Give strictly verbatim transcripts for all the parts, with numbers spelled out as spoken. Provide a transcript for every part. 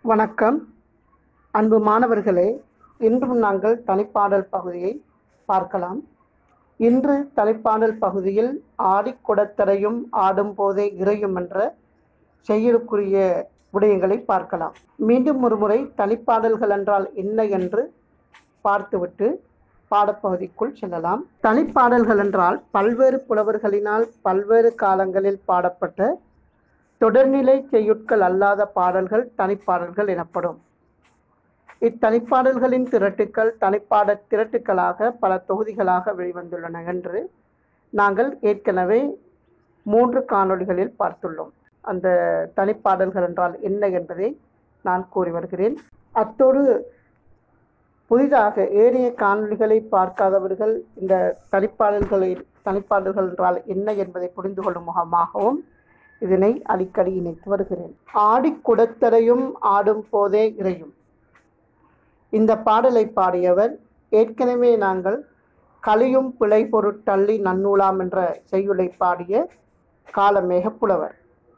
வணக்கம் அன்பு மாணவர்களே, இன்றும் நாங்கள் தனிப்பாடல் பகுதியை பார்க்கலாம். இன்று தனிப்பாடல் பகுதியில் ஆடிக்குடத்தரையும் ஆடும் போதே இறையும் என்ற செய்யுளுக்குரிய விடயங்களை பார்க்கலாம். மீண்டும் ஒரு முறை தனிப்பாடல்கள் என்றால் என்ன என்று பார்த்துவிட்டு பாடப்பகுதிக்குள் செல்லலாம். தனிப்பாடல்கள் என்றால் பல்வேறு புலவர்களினால் பல்வேறு காலங்களில் பாடப்பட்ட தொடர்நிலை செய்யுட்கள் அல்லாத பாடல்கள் தனிப்பாடல்கள் எனப்படும். இத்தனிப்பாடல்களின் திரட்டுக்கள் தனிப்பாட திரட்டுக்களாக பல தொகுதிகளாக வெளிவந்துள்ளன என்று நாங்கள் ஏற்கனவே மூன்று காணொளிகளில் பார்த்துள்ளோம். அந்த தனிப்பாடல்கள் என்றால் என்ன என்பதை நான் கூறி வருகிறேன். அத்தோடு புதிதாக ஏனைய காணொளிகளை பார்க்காதவர்கள் இந்த தனிப்பாடல்களை தனிப்பாடல்கள் என்றால் என்ன என்பதை புரிந்து கொள்ளும் முகமாகவும் இதனை அடிக்கடி இணைத்து வருகிறேன். ஆடிக்குடத்தரையும் ஆடும் போதே இறையும். இந்த பாடலை பாடியவர் ஏற்கனவே நாங்கள் கலியும் பிழை பொருட்டள்ளி நன்னூலாம் என்ற செய்யுளை பாடிய காலமேக புலவர்.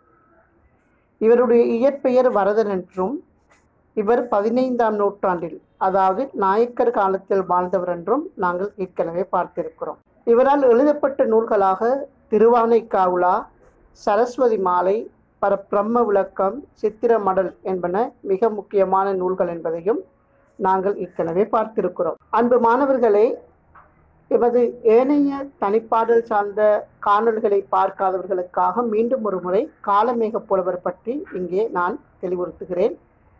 இவருடைய இயற்பெயர் வரதன் என்றும் இவர் பதினைந்தாம் நூற்றாண்டில் அதாவது நாயக்கர் காலத்தில் வாழ்ந்தவர் என்றும் நாங்கள் ஏற்கனவே பார்த்திருக்கிறோம். இவரால் எழுதப்பட்ட நூல்களாக திருவானைக்காவுலா, சரஸ்வதி மாலை, பர பிரம்ம விளக்கம், சித்திர மடல் என்பன மிக முக்கியமான நூல்கள் என்பதையும் நாங்கள் ஏற்கனவே பார்த்திருக்கிறோம். அன்பு மாணவர்களே, எமது ஏனைய தனிப்பாடல் சார்ந்த காணொளிகளை பார்க்காதவர்களுக்காக மீண்டும் ஒரு முறை காலமேக புலவர் பற்றி இங்கே நான் தெளிவுறுத்துகிறேன்.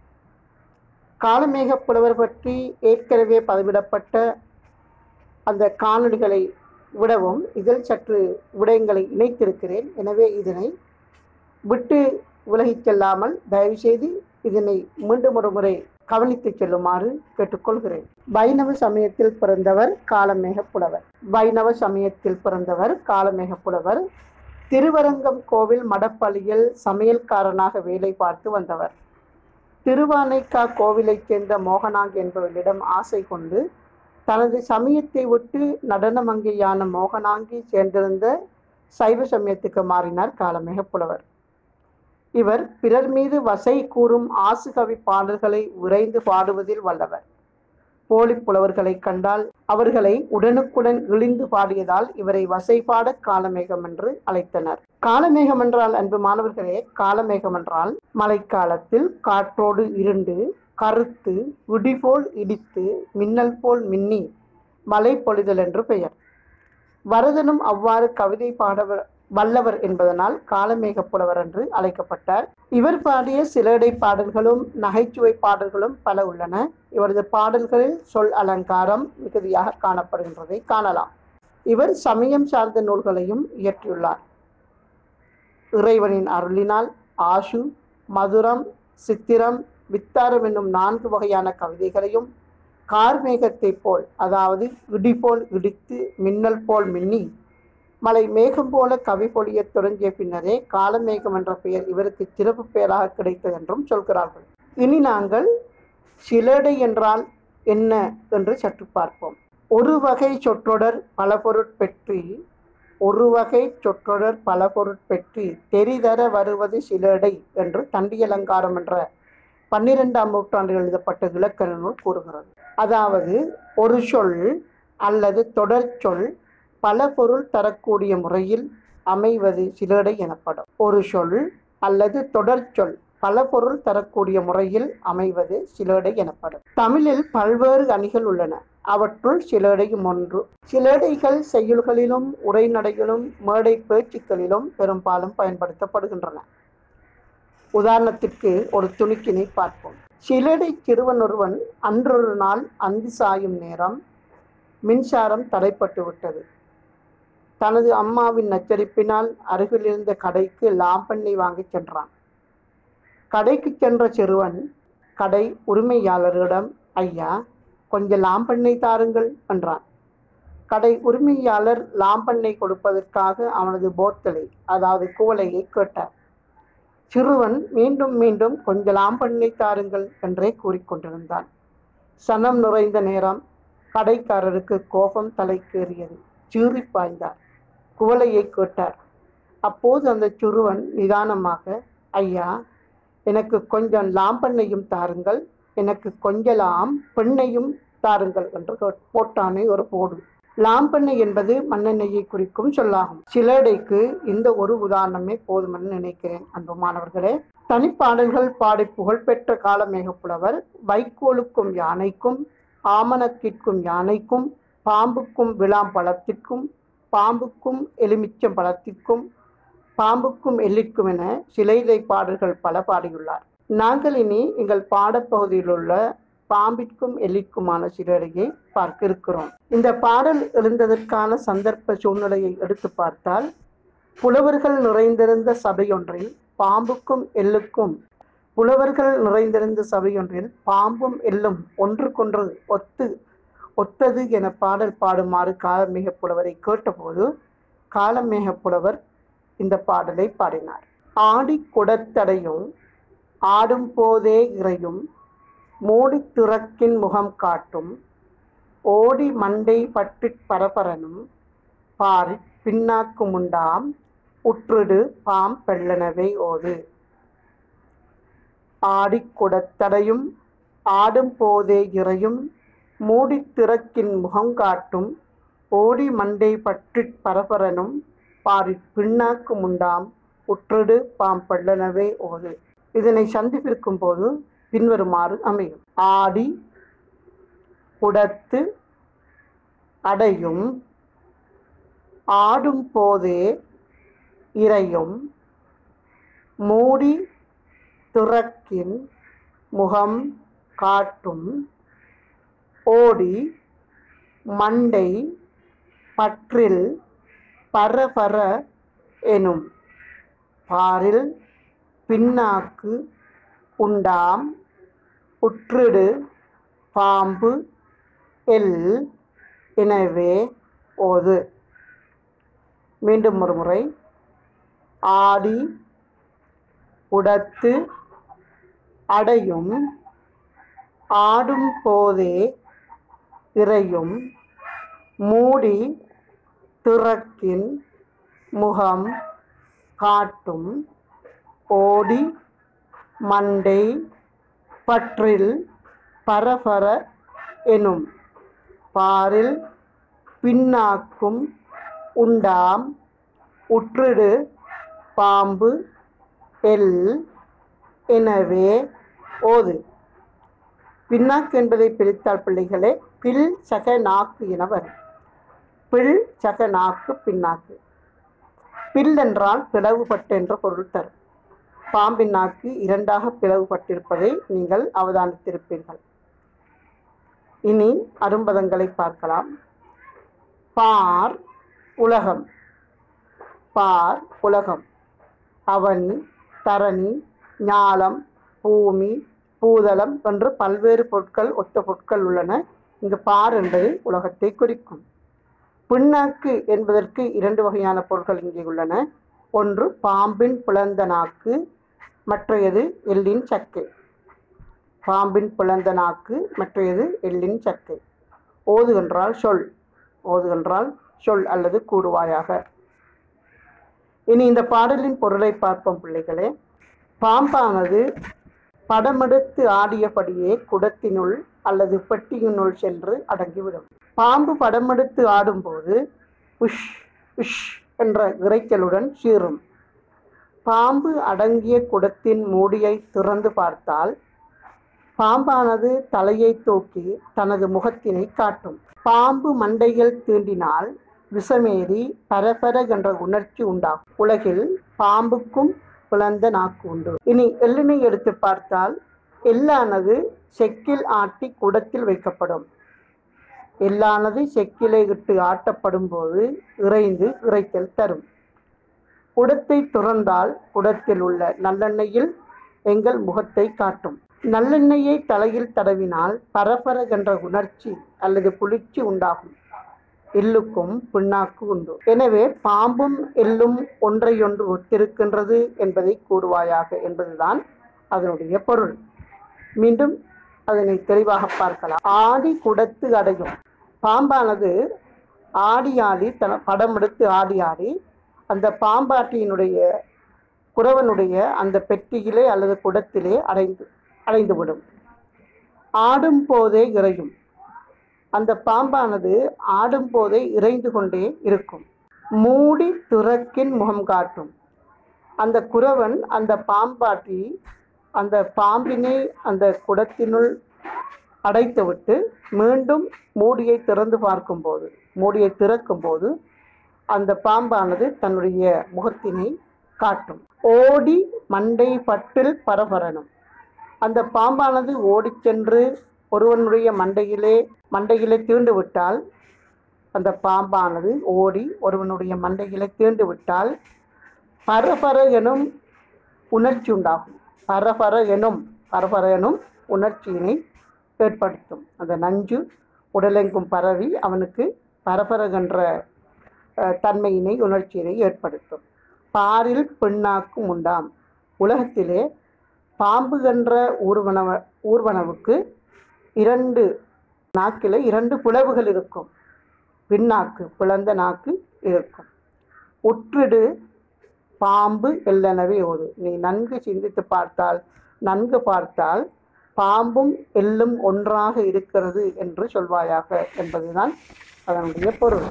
காலமேக புலவர் பற்றி ஏற்கனவே பதிவிடப்பட்ட அந்த காணொளிகளை விடவும் இதில் சற்று விடயங்களை இணைத்திருக்கிறேன். எனவே இதனை விட்டு விலகிச் செல்லாமல் தயவு செய்து இதனை மீண்டும் ஒரு முறை கவனித்து செல்லுமாறு கேட்டுக்கொள்கிறேன். வைணவ சமயத்தில் பிறந்தவர் காலமேக புலவர். வைணவ சமயத்தில் பிறந்தவர் காலமேக புலவர். திருவரங்கம் கோவில் மடப்பள்ளியில் சமையல்காரனாக வேலை பார்த்து வந்தவர். திருவானைக்கா கோவிலைச் சேர்ந்த மோகனாங்கி என்பவரிடம் ஆசை கொண்டு தனது சமயத்தை விட்டு நடனமங்கையான மோகனாங்கி சேர்ந்திருந்த சைவ சமயத்துக்கு மாறினார் காலமேக புலவர். இவர் பிறர் மீது வசை கூறும் ஆசுகவி பாடல்களை விரைந்து பாடுவதில் வல்லவர். போலி புலவர்களை கண்டால் அவர்களை உடனுக்குடன் இழிந்து பாடியதால் இவரை வசைபாட காலமேகம் என்று அழைத்தனர். காலமேகம் என்றால் அன்பு மாணவர்களே, காலமேகம் என்றால் மழைக்காலத்தில் காற்றோடு இருண்டு கருத்து இடிபோல் இடித்து மின்னல் போல் மின்னி மழை பொழிதல் என்று பெயர். வரதனும் அவ்வாறு கவிதை பாடவர் வல்லவர் என்பதனால் காலமேக புலவர் என்று அழைக்கப்பட்டார். இவர் பாடிய சிலேடை பாடல்களும் நகைச்சுவை பாடல்களும் பல உள்ளன. இவரது பாடல்களில் சொல் அலங்காரம் மிகுதியாக காணப்படுகின்றதை காணலாம். இவர் சமயம் சார்ந்த நூல்களையும் இயற்றியுள்ளார். இறைவனின் அருளினால் ஆசு, மதுரம், சித்திரம், வித்தாரம் என்னும் நான்கு வகையான கவிதைகளையும் கார்மேகத்தை போல் அதாவது இடி போல் இடித்து மின்னல் போல் மின்னி மலை மேகம் போல கவி பொழிய தொடங்கிய பின்னரே காலமேகம் என்ற பெயர் இவருக்கு சிறப்பு பெயராக கிடைத்தது என்றும் சொல்கிறார்கள். இனி நாங்கள் சிலேடை என்றால் என்ன என்று சற்று பார்ப்போம். ஒரு வகை சொற்றொடர் பல பொருட்பெற்றி ஒரு வகை சொற்றொடர் பல பொருட்பெற்றி தெரிதர வருவது சிலேடை என்று தண்டியலங்காரம் என்ற பன்னிரெண்டாம் நூற்றாண்டில் எழுதப்பட்ட இலக்கண நூல் கூறுகிறது. அதாவது ஒரு சொல் அல்லது தொடர் சொல் பல பொருள் தரக்கூடிய முறையில் அமைவது சிலேடை எனப்படும். ஒரு சொல் அல்லது தொடர் சொல் பல பொருள் தரக்கூடிய முறையில் அமைவது சிலேடை எனப்படும். தமிழில் பல்வேறு அணிகள் உள்ளன. அவற்றுள் சிலேடையும் ஒன்று. சிலேடைகள் செய்யுள்களிலும் உரைநடையிலும் மேடை பேச்சுக்களிலும் பெரும்பாலும் பயன்படுத்தப்படுகின்றன. உதாரணத்திற்கு ஒரு துணுக்கினை பார்ப்போம். சிலேடை சிறுவன் ஒருவன் அன்றொரு நாள் அந்தி சாயும் நேரம் மின்சாரம் தடைப்பட்டு விட்டது. தனது அம்மாவின் நச்சரிப்பினால் அருகில் இருந்த கடைக்கு லாம்பெண்ணை வாங்கி சென்றான். கடைக்கு சென்ற சிறுவன் கடை உரிமையாளரிடம், ஐயா, கொஞ்சம் லாம்பெண்ணை தாருங்கள் என்றான். கடை உரிமையாளர் லாம்பெண்ணை கொடுப்பதற்காக அவனது போத்தலை அதாவது குவளையை கேட்டார். சிறுவன் மீண்டும் மீண்டும் கொஞ்சம் லாம்பெண்ணை தாருங்கள் என்றே கூறிக்கொண்டிருந்தான். சனம் நுழைந்த நேரம் கடைக்காரருக்கு கோபம் தலைக்கேறியது. சீறி பாய்ந்தார். குவளையை கேட்டார். அப்போது அந்த சிறுவன் நிதானமாக, ஐயா, எனக்கு கொஞ்சம் லாம்பெண்ணையும் தாருங்கள், எனக்கு கொஞ்சலாம் பெண்ணையும் தாருங்கள் என்று போட்டானே ஒரு போடு. லாம்பெண்ணெய் என்பது மண்ணெண்ணெயை குறிக்கும் சொல்லாகும். சிலடைக்கு இந்த ஒரு உதாரணமே போதுமென்று நினைக்கிறேன். அன்பு மாணவர்களே, தனிப்பாடல்கள் பாடி புகழ்பெற்ற காலமேகப்புலவர் வைக்கோலுக்கும் யானைக்கும் ஆமணக்கிற்கும் யானைக்கும் பாம்புக்கும் விளாம்பழத்திற்கும் பாம்புக்கும் எலுமிச்சம் பழத்திற்கும் பாம்புக்கும் எல்லிற்கும் என சிலைதை பாடல்கள் பல பாடியுள்ளார். நாங்கள் இனி எங்கள் பாடப்பகுதியில் உள்ள பாம்பிற்கும் எல்லிற்குமான சிலரையை பார்க்க இருக்கிறோம். இந்த பாடல் எழுந்ததற்கான சந்தர்ப்ப சூழ்நிலையை எடுத்து பார்த்தால், புலவர்கள் நிறைந்திருந்த சபையொன்றில் பாம்புக்கும் எல்லுக்கும் புலவர்கள் நிறைந்திருந்த சபையொன்றில் பாம்பும் எல்லும் ஒன்றுக்கொன்று ஒத்து ஒத்தது என பாடல் பாடுமாறு காலமேக புலவரை கேட்டபோது காலமேக புலவர் இந்த பாடலை பாடினார். ஆடி குடத்தடையும் ஆடும் போதே இறையும் மூடி திறக்கின் முகம் காட்டும் ஓடி மண்டை பட்டு பரபரனும் பாரி பின்னாக்கு முண்டாம் உற்றுடு பாம் பெள்ளனவை ஓது. ஆடி குடத்தடையும் ஆடும் போதே இறையும் மூடி திறக்கின் முகம் காட்டும் ஓடி மண்டை பட்டு பரபரனும் பாரி பின்னாக்கு முண்டாம் உற்றுடு பாம் பெள்ளனவை ஓது. இதனை சந்திப்பிருக்கும் போது பின்வருமாறு அமையும். ஆடி குடத்து அடையும் ஆடும் போதே இறையும் மூடி துறக்கின் முகம் காட்டும் ஓடி மண்டை பற்றில் பரபர எனும் பாரில் பின்னாக்கு உண்டாம் உற்றிடு பாம்பு எல் எனவே ஓது. மீண்டும் ஒரு முறை. ஆடி உடத்து அடையும் ஆடும் போதே இறையும் மூடி திறக்கின் முகம் காட்டும் ஓடி மண்டை பற்றில் பரபர எனும் பாரில் பின்னாக்கும் உண்டாம் உற்றிடு பாம்பு எல் எனவே ஓது. பின்னாக்கு என்பதை பிரித்தால் பிள்ளைகளே பில் சக நாக்கு என வரும். பில் சக நாக்கு பின்னாக்கு. பில் என்றால் பிளவுபட்டு என்ற பொருள் தரும். பாம்பின் நாக்கு இரண்டாக பிளவுபட்டிருப்பதை நீங்கள் அவதானித்திருப்பீர்கள். இனி அரும்பதங்களை பார்க்கலாம். பார் உலகம். பார் உலகம். அவனி தரணி ஞாலம் பூமி பூதளம் என்று பல்வேறு பொருட்கள் ஒத்த பொருட்கள் உள்ளன. இங்கு பார் என்பது உலகத்தை குறிக்கும். பின்னாக்கு என்பதற்கு இரண்டு வகையான பொருட்கள் இங்கே உள்ளன. ஒன்று பாம்பின் பிளந்த நாக்கு, மற்றையது எள்ளின் சக்கை. பாம்பின் பிளந்த நாக்கு, மற்றையது எள்ளின் சக்கை. ஓது என்றால் சொல். ஓது என்றால் சொல் அல்லது கூறுவாயாக. இனி இந்த பாடலின் பொருளை பார்ப்போம் பிள்ளைகளே. பாம்பானது படமெடுத்து ஆடியபடியே குடத்தினுள் அல்லது பெட்டியினுள் சென்று அடங்கிவிடும். பாம்பு படமெடுத்து ஆடும்போது உஷ் உஷ் என்ற இரைச்சலுடன் சீறும். பாம்பு அடங்கிய குடத்தின் மூடியை திறந்து பார்த்தால் பாம்பானது தலையை தூக்கி தனது முகத்தினை காட்டும். பாம்பு மண்டையில் தீண்டினால் விஷமேறி பரபர என்ற உணர்ச்சி உண்டாகும். உலகில் பாம்புக்கும் பிளந்த நாக்கு உண்டு. இனி எள்ளினை எடுத்து பார்த்தால் எள்ளானது செக்கில் ஆட்டி குடத்தில் வைக்கப்படும். எள்ளானது செக்கிலை இட்டு ஆட்டப்படும் போது இறைந்து இறைத்தல் தரும். குடத்தை துறந்தால் குடத்தில் உள்ள நல்லெண்ணெயில் எங்கள் முகத்தை காட்டும். நல்லெண்ணெயை தலையில் தடவினால் பரபர என்ற உணர்ச்சி அல்லது குளிர்ச்சி உண்டாகும். எள்ளுக்கும் பின்னாக்கு உண்டு. எனவே பாம்பும் எள்ளும் ஒன்றையொன்று ஒத்திருக்கின்றது என்பதை கூறுவாயாக என்பதுதான் அதனுடைய பொருள். மீண்டும் அதனை தெளிவாக பார்க்கலாம். ஆடி குடத்து அடையும். பாம்பானது ஆடி ஆடி தன படம் எடுத்து ஆடி ஆடி அந்த பாம்பாட்டியினுடைய குறவனுடைய அந்த பெட்டியிலே அல்லது குடத்திலே அடைந்து அடைந்துவிடும். ஆடும் போதே இறையும். அந்த பாம்பானது ஆடும் போதே இறைந்து கொண்டே இருக்கும். மூடி துறக்கின் முகம் காட்டும். அந்த குறவன் அந்த பாம்பாட்டி அந்த பாம்பினை அந்த குடத்தினுள் அடைத்துவிட்டு மீண்டும் மூடியை திறந்து பார்க்கும்போது மூடியை திறக்கும் போது அந்த பாம்பானது தன்னுடைய முகத்தினை காட்டும். ஓடி மண்டை பட்டில் பரபரணும். அந்த பாம்பானது ஓடிச் சென்று ஒருவனுடைய மண்டையிலே மண்டையிலே தீண்டு விட்டால் அந்த பாம்பானது ஓடி ஒருவனுடைய மண்டையிலே தீண்டு விட்டால் பரபர எனும் உணர்ச்சி உண்டாகும். பரபர எனும் பரபர எனும் உணர்ச்சியினை ஏற்படுத்தும். அந்த நஞ்சு உடலெங்கும் பரவி அவனுக்கு பரபர என்ற தன்மையினை உணர்ச்சியினை ஏற்படுத்தும். பாரில் பெண்ணாக்கும் உண்டாம். உலகத்திலே பாம்பு என்ற ஊர்வனவ ஊர்வனவுக்கு இரண்டு நாக்கில் இரண்டு பிளவுகள் இருக்கும். பின்னாக்கு பிளந்த நாக்கு இருக்கும். உற்றிடு பாம்பு எல்லனவே ஓது. நீ நன்கு சிந்தித்து பார்த்தால் நன்கு பார்த்தால் பாம்பும் எள்ளும் ஒன்றாக இருக்கிறது என்று சொல்வாயாக என்பதுதான் அதனுடைய பொருள்.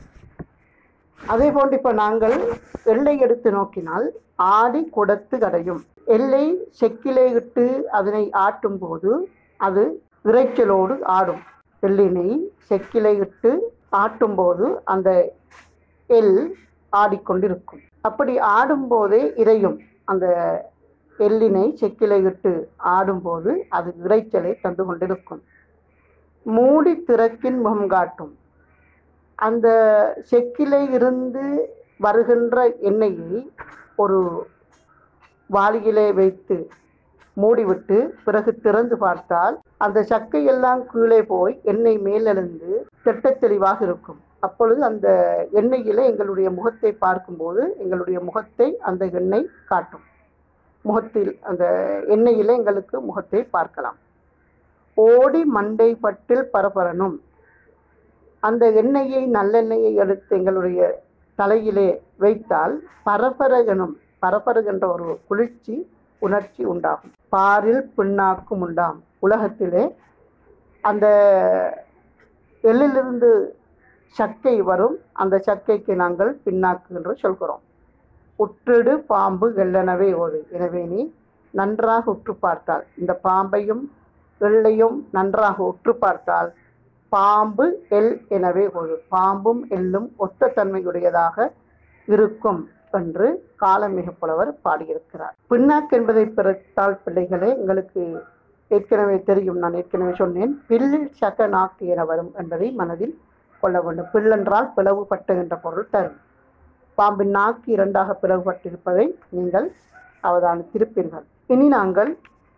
அதே போன்று இப்போ நாங்கள் எள்ளை எடுத்து நோக்கினால் ஆடி குடத்து கடையும். எள்ளை செக்கிலே இட்டு அதனை ஆட்டும் போது அது இறைச்சலோடு ஆடும். எள்ளினை செக்கிலே இட்டு ஆட்டும் போது அந்த எள் ஆடிக்கொண்டிருக்கும். அப்படி ஆடும்போதே இறையும். அந்த எள்ளினை செக்கிலே இட்டு ஆடும்போது அது இறைச்சலை தந்து கொண்டிருக்கும். மூடி திறக்கின் முகம் காட்டும். அந்த செக்கிலே இருந்து வருகின்ற எண்ணெயை ஒரு வாளியிலே வைத்து மூடிவிட்டு பிறகு திறந்து பார்த்தால் அந்த சக்கையெல்லாம் கீழே போய் எண்ணெய் மேலெழுந்து திட்ட தெளிவாக இருக்கும். அப்பொழுது அந்த எண்ணெயிலே எங்களுடைய முகத்தை பார்க்கும்போது எங்களுடைய முகத்தை அந்த எண்ணெய் காட்டும். முகத்தில் அந்த எண்ணெயிலே எங்களுக்கு முகத்தை பார்க்கலாம். ஓடி மண்டை பட்டில் பரபரனும். அந்த எண்ணெயை நல்லெண்ணெயை எடுத்து எங்களுடைய தலையிலே வைத்தால் பரபரகனும் பரபரகின்ற ஒரு குளிர்ச்சி உணர்ச்சி உண்டாகும். பாரில் பின்னாக்கும் உண்டாம். உலகத்திலே அந்த எள்ளிலிருந்து சக்கை வரும். அந்த சக்கைக்கு நாங்கள் பின்னாக்கு என்று சொல்கிறோம். உற்றிடு பாம்பு எள்ளனவே ஓடு. எனவே நீ நன்றாக உற்று பார்த்தால் இந்த பாம்பையும் எள்ளையும் நன்றாக உற்று பார்த்தால் பாம்பு எள் எனவே ஓடு. பாம்பும் எள்ளும் ஒத்த தன்மையுடையதாக இருக்கும் என்று காலமிகு புலவர் பாடியிருக்கிறார். பின்னாக்கு என்பதை பிறத்தால் பிள்ளைகளே எங்களுக்கு ஏற்கனவே தெரியும். நான் ஏற்கனவே சொன்னேன். பில்லில் சக நாக்கு என வரும் என்பதை மனதில் கொள்ள வேண்டும். பில்லென்றால் பிளவுபட்டு என்ற பொருள் தரும். பாம்பின் நாக்கு இரண்டாக பிளவுபட்டிருப்பதை நீங்கள் அவதானித்திருப்பீர்கள். இனி நாங்கள்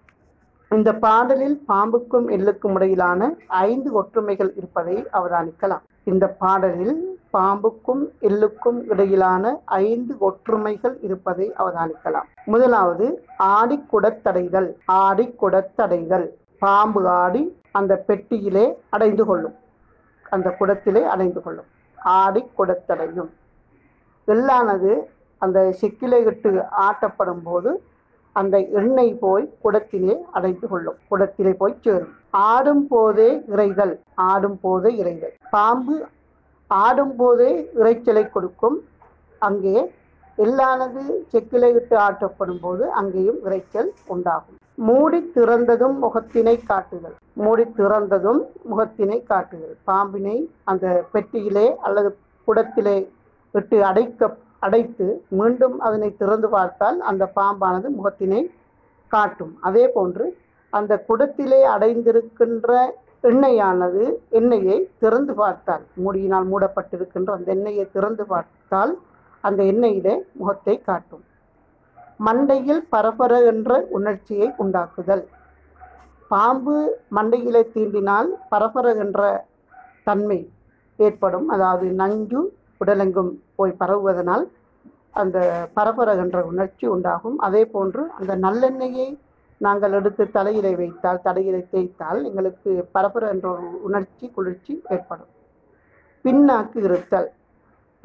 இந்த பாடலில் பாம்புக்கும் எள்ளுக்கும் இடையிலான ஐந்து ஒற்றுமைகள் இருப்பதை அவதானிக்கலாம். இந்த பாடலில் பாம்புக்கும் எள்ளுக்கும் இடையிலான ஐந்து ஒற்றுமைகள் இருப்பதை அவதானிக்கலாம். முதலாவது ஆடி குடத்தடைதல். ஆடி குடத்தடைதல். பாம்பு ஆடி அந்த பெட்டியிலே அடைந்து கொள்ளும். அந்த குடத்திலே அடைந்து கொள்ளும். ஆடி குடத்தடையும். எள்ளானது அந்த செக்கிலே இட்டு ஆட்டப்படும் போது அந்த எண்ணெய் போய் குடத்திலே அடைந்து கொள்ளும். குடத்திலே போய் சேரும். ஆடும் போதே இறைதல். ஆடும் போதே இறைதல். பாம்பு ஆடும் போதே இறைச்சலை கொடுக்கும். அங்கே எள்ளானது செக்கிலே இட்டு ஆட்டப்படும் போது அங்கேயும் இறைச்சல் உண்டாகும். மூடி திறந்ததும் முகத்தினை காட்டுதல். மூடி திறந்ததும் முகத்தினை காட்டுதல். பாம்பினை அந்த பெட்டியிலே அல்லது குடத்திலே விட்டு அடைக்க அடைத்து மீண்டும் அதனை திறந்து பார்த்தால் அந்த பாம்பானது முகத்தினை காட்டும். அதே போன்று அந்த குடத்திலே அடைந்திருக்கின்ற எண்ணெயானது எண்ணெயை திறந்து பார்த்தால் மூடியினால் மூடப்பட்டிருக்கின்ற அந்த எண்ணெயை திறந்து பார்த்தால் அந்த எண்ணெயிலே முகத்தை காட்டும். மண்டையில் பரபர என்ற உணர்ச்சியை உண்டாக்குதல். பாம்பு மண்டையிலே தீண்டினால் பரபர என்ற தன்மை ஏற்படும். அதாவது நஞ்சு உடலெங்கும் போய் பரவுவதனால் அந்த பரபர என்ற உணர்ச்சி உண்டாகும். அதே போன்று அந்த நல்லெண்ணெயை நாங்கள் எடுத்து தலையிலை வைத்தால் தலையிலை தேய்த்தால் எங்களுக்கு பரபர என்ற ஒரு உணர்ச்சி குளிர்ச்சி ஏற்படும். பின்னாக்கு இருத்தல்.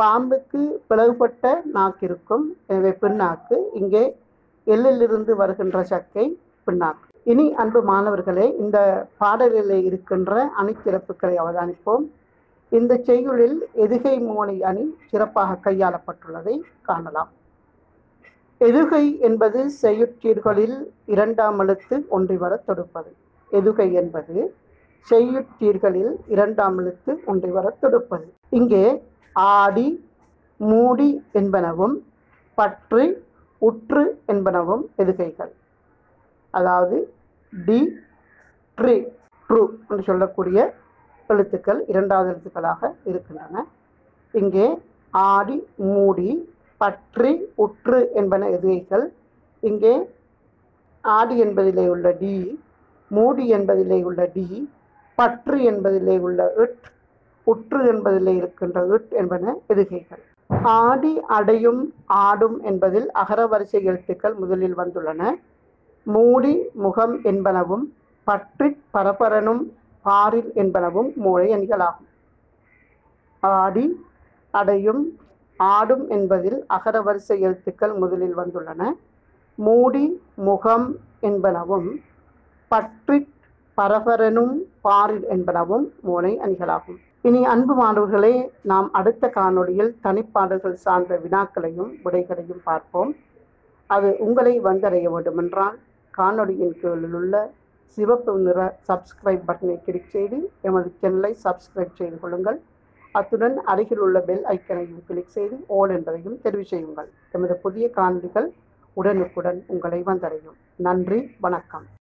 பாம்புக்கு பிளவுபட்ட நாக்கு இருக்கும், எனவே பின்னாக்கு. இங்கே எள்ளிலிருந்து வருகின்ற சக்கை பின்னாக்கு. இனி அன்பு மாணவர்களே, இந்த பாடலில் இருக்கின்ற அணிச்சிறப்புகளை அவதானிப்போம். இந்த செய்யுளில் எதுகை மோனை அணி சிறப்பாக கையாளப்பட்டுள்ளதை காணலாம். எதுகை என்பது செய்யுட்சீர்களில் இரண்டாம் எழுத்து ஒன்றி வர தொடுப்பது. எதுகை என்பது செய்யுட்சீர்களில் இரண்டாம் எழுத்து ஒன்றி வர தொடுப்பது. இங்கே ஆடி, மூடி என்பனவும் பற்றி, உற்று என்பனவும் எதுகைகள். அதாவது டி, ட்ரி, ட்ரு என்று சொல்லக்கூடிய எழுத்துக்கள் இரண்டாவது எழுத்துக்களாக இருக்கின்றன. இங்கே ஆடி, மூடி, பற்றி, உற்று என்பன எதுகைகள். இங்கே ஆடி என்பதிலே உள்ள டி, மூடி என்பதிலே உள்ள டி, பற்று என்பதிலே உள்ள இட், உற்று என்பதிலே இருக்கின்ற இட் என்பன எதுகைகள். ஆடி, அடையும், ஆடும் என்பதில் அகரவரிசை எழுத்துக்கள் முதலில் வந்துள்ளன. மூடி, முகம் என்பனவும் பற்றி, பரபரனும் பாரில் என்பனவும் மூளை அணிகளாகும். ஆடி, அடையும், ஆடும் என்பதில் அகரவரிசை எழுத்துக்கள் முதலில் வந்துள்ளன. மூடி, முகம் என்பனவும் பற்றி, பரபரனும் பாரில் என்பனவும் மூளை அணிகளாகும். இனி அன்பு மாணவர்களே, நாம் அடுத்த காணொளியில் தனிப்பாடல்கள் சார்ந்த வினாக்களையும் விடைகளையும் பார்ப்போம். அது உங்களை வந்தடைய வேண்டுமென்றால் காணொளியின் கீழில் உள்ள சிவப்பு நிற சப்ஸ்கிரைப் பட்டனை கிளிக் செய்து எமது சேனலை சப்ஸ்கிரைப் செய்து கொள்ளுங்கள். அத்துடன் அருகில் உள்ள பெல் ஐக்கனையும் கிளிக் செய்து ஓல் என்பதையும் தெரிவு செய்யுங்கள். எமது புதிய காணொளிகள் உடனுக்குடன் உங்களை வந்தடையும். நன்றி, வணக்கம்.